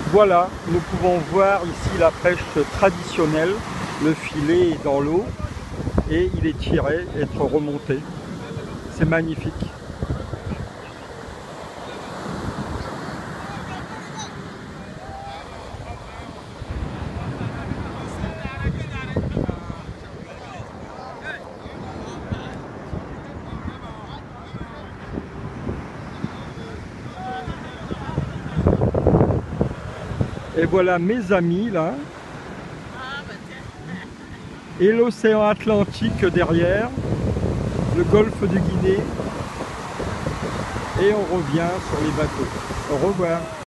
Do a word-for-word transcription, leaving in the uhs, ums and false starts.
Voilà, nous pouvons voir ici la pêche traditionnelle. Le filet est dans l'eau et il est tiré, être remonté. C'est magnifique. Et voilà mes amis là. Et l'océan Atlantique derrière, le golfe de Guinée. Et on revient sur les bateaux. Au revoir.